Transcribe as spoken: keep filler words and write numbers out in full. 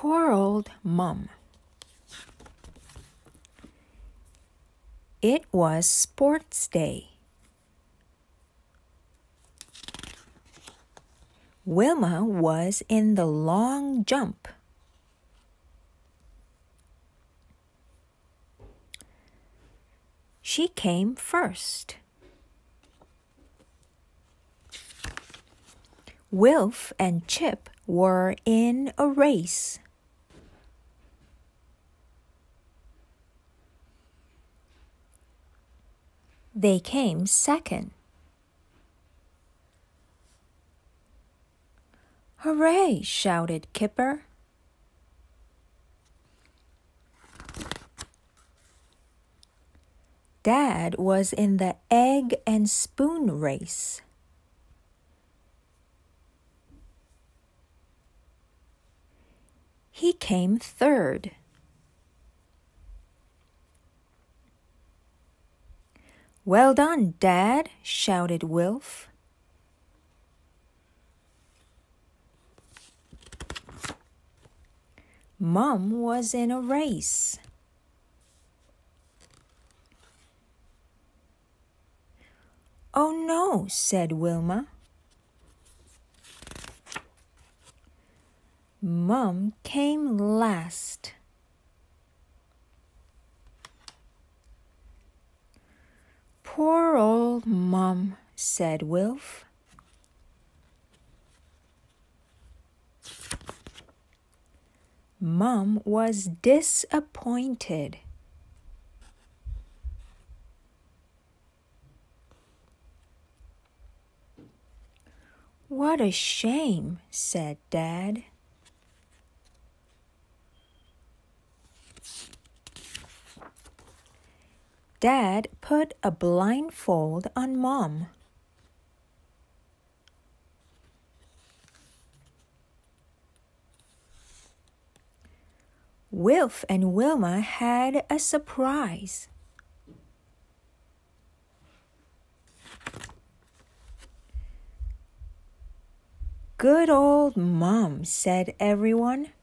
Poor old Mum. It was sports day. Wilma was in the long jump. She came first. Wilf and Chip were in a race. They came second. Hooray! Shouted Kipper. Dad was in the egg and spoon race. He came third. Well done, Dad, shouted Wilf. Mum was in a race. Oh no, said Wilma. Mum came last. Poor old Mum, said Wilf. Mum was disappointed. What a shame, said Dad. Dad put a blindfold on Mom. Wilf and Wilma had a surprise. Good old Mom, said everyone.